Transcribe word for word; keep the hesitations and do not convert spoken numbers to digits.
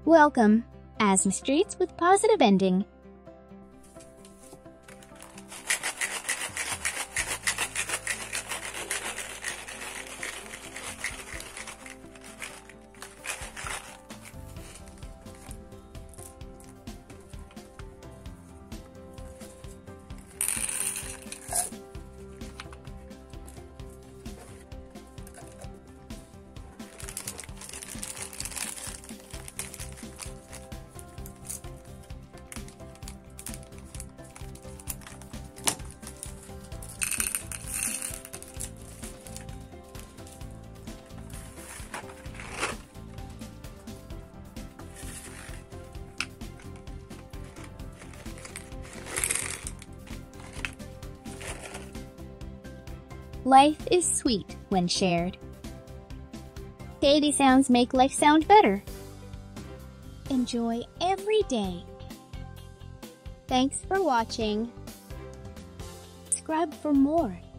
Welcome, Asthma Streets with Positive Ending. Life is sweet when shared. Katie sounds make life sound better. Enjoy every day. Thanks for watching. Subscribe for more.